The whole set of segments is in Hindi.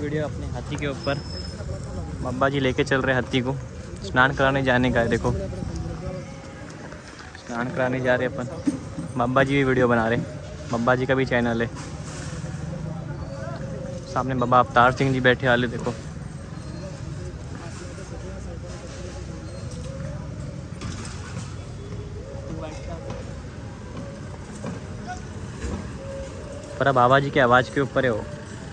वीडियो अपने हाथी के ऊपर। बाबा जी लेके चल रहे हाथी को, स्नान कराने जाने का है। देखो स्नान कराने जा रहे अपन। बाबा जी भी वीडियो बना रहे, बाबा जी का भी चैनल है। सामने बाबा अवतार सिंह जी बैठे वाले देखो। पर बाबा जी की आवाज़ के ऊपर है वो।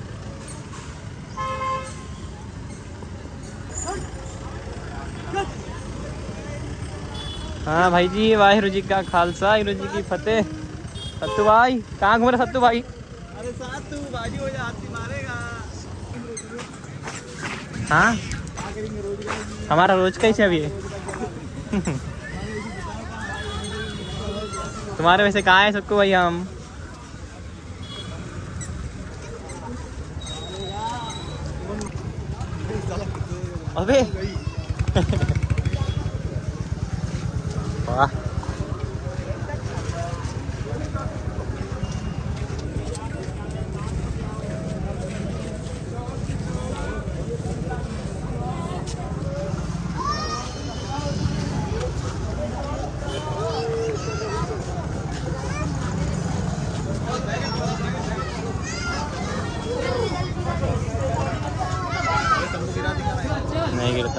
हाँ भाई जी, वाहिगुरू जी का खालसा वाहिगुरू जी की फतेह। सत्तू भाई कहाँ घूम रहे सत्तू भाई? अरे तू बाजी हो जा, हाथी मारेगा। हाँ हमारा रोज का ही अभी है। तुम्हारे वैसे कहाँ है सत्तू भाई? हम अबे वाह नहीं गिरता।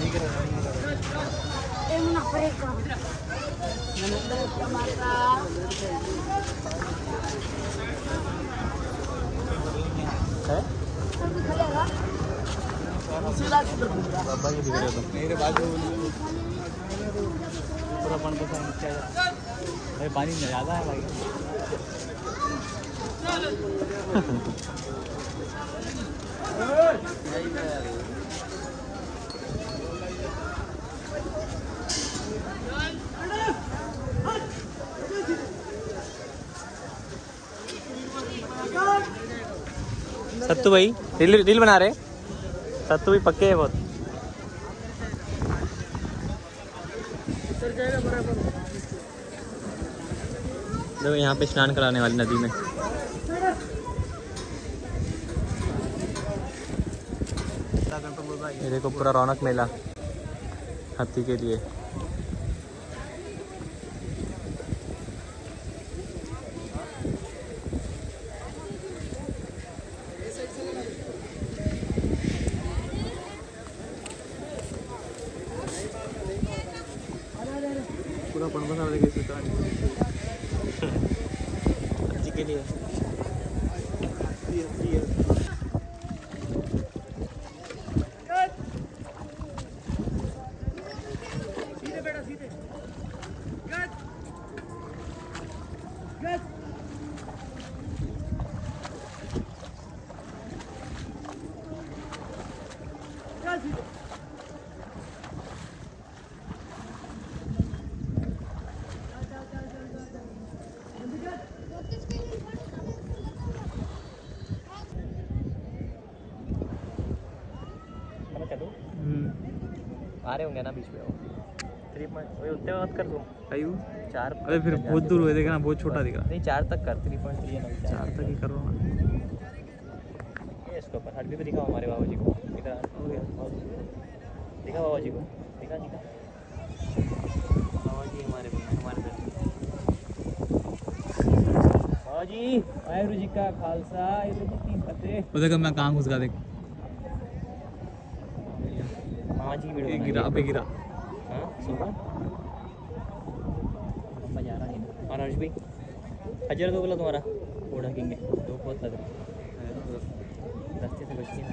बाबा जी दिख रहे हो मेरे बाजू पूरा पानी का अरे पानी ज़्यादा है भाई। सत्तू भाई रील बना रहे। सत्तू भी पक्के है बहुत। देखो यहाँ पे स्नान कराने वाली नदी में। ये देखो पूरा रौनक मेला हाथी के लिए। पूरा पंखा सामने कैसे हाथी के लिए। आ रहे होंगे ना बीच में वो 3 पॉइंट वही उतने मत कर तुम कहीं 4। अरे फिर बहुत दूर हुए, देखा ना बहुत छोटा दिखा। नहीं 4 तक कर 3.3 है ना 4 तक ही करो ना। ये इसको ऊपर हट भी तो दिखाओ हमारे बाबू जी को। दिखा हो गया दिखा बाबा जी को। दिखा दिखा बाबा जी हमारे बाबा जी वाहिगुरू जी का खालसा वाहिगुरू जी की फतेह। वो देखो मैं कहाँ घुस गया देख। हाँ जी वीडियो गिरा पे गिरा। हाँ सुबह मजा आ रहा है। और हर्ष भाई हजर दो बोला तुम्हारा वो ढकेंगे दो बहुत लग रहा रास्ते से बचती है।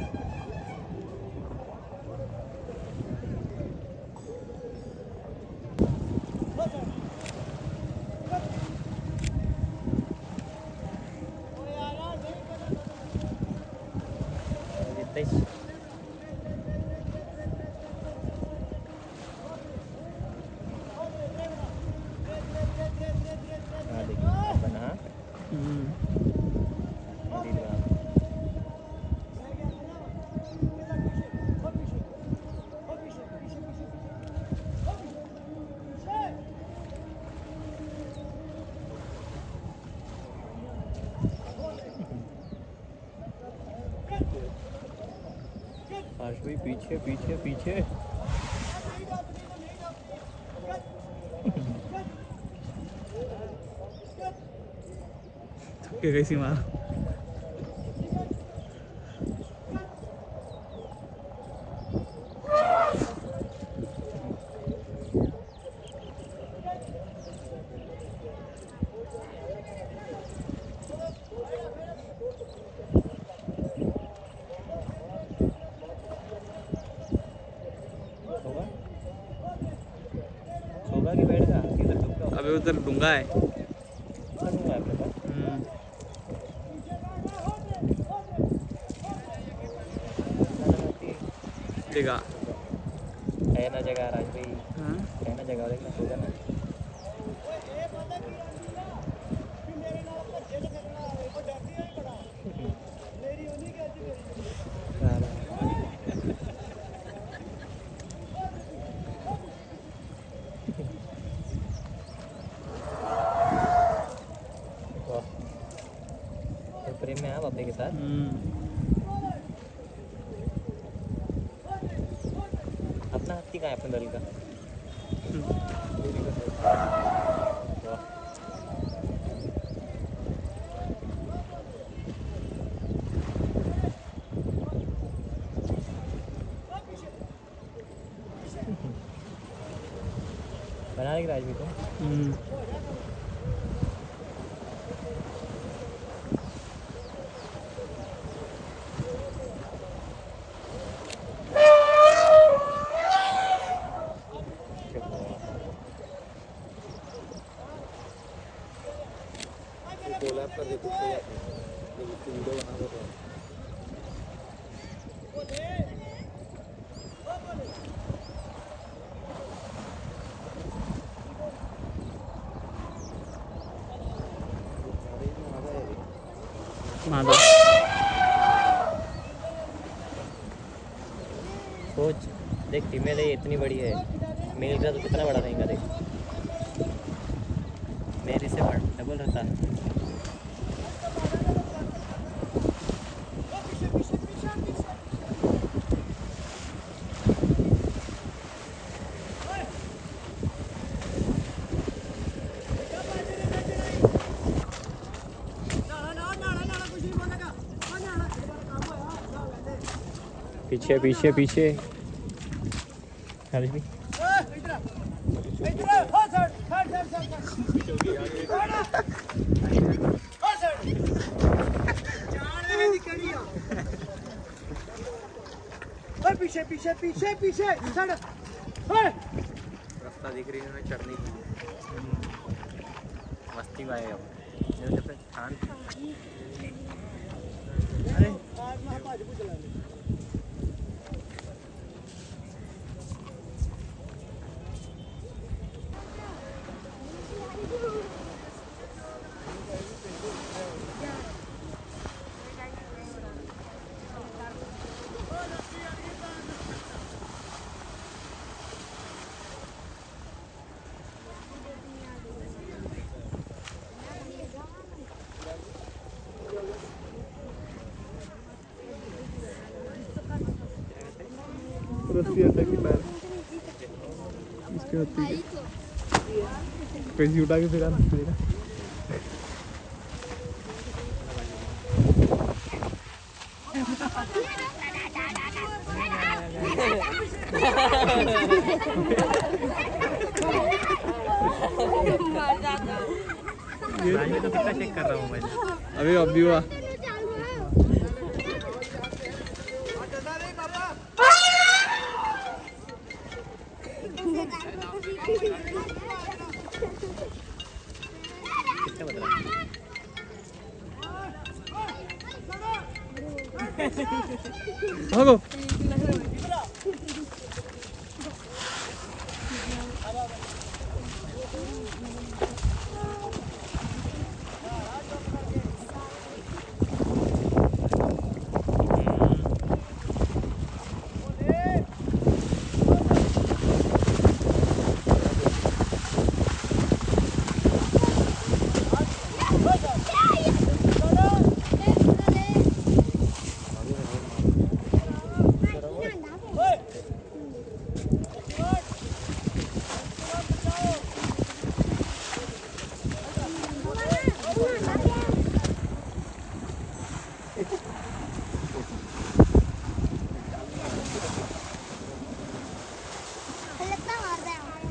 भाई पीछे पीछे पीछे। छक्के कैसी मार। होगा कि बैठेगा किधर डूबेगा? अबे उधर डूंगा है। डूबेगा आपके पास। देखा है ना जगह राज भाई, हाँ? है ना जगह, देखना होगा ना। वाह, तो प्रेम में है बापे के साथ। अपना हत्ती कहाँ है अपने दल का? वाह, बना लेगी राज भी तो। कोलैब कर देखो सही आती है, जब उसकी वीडियो बना दो तो। मादा सोच देख, फीमेल है ये इतनी बड़ी है, मेल का तो कितना बड़ा रहेगा देख, मेरे से डबल रहता है। पीछे पीछे पीछे हर्ष भी पीछे पीछे पीछे पीछे रास्ता दिख रही है हमें चढ़ने की। मस्ती में आए अब शांत। अरे रस्सी अटक की पैर इसके होती है कैसी उठा के फिर देगा। तो कितना चेक कर रहा हूँ मैं अभी अभी हुआ कितना बता रहा भागो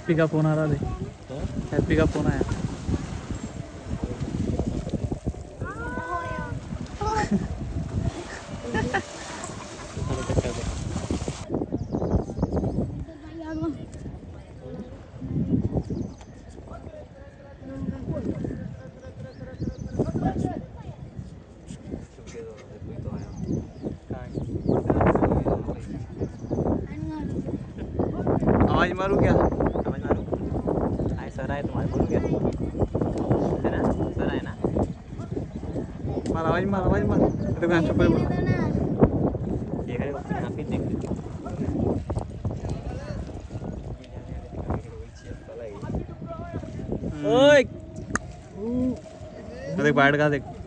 हैप्पी का फोन आ रहा देख, हैप्पी का फोन आया। आवाज मारू क्या? आवाज मारो। आए सर आए तुम्हारे, बोलो क्या है ना, सर आए ना। मार आवाज मार, आवाज मार। तो मैं चुप बोल। ये करेगा यहाँ पे देख। ओए देख बैठ का देख।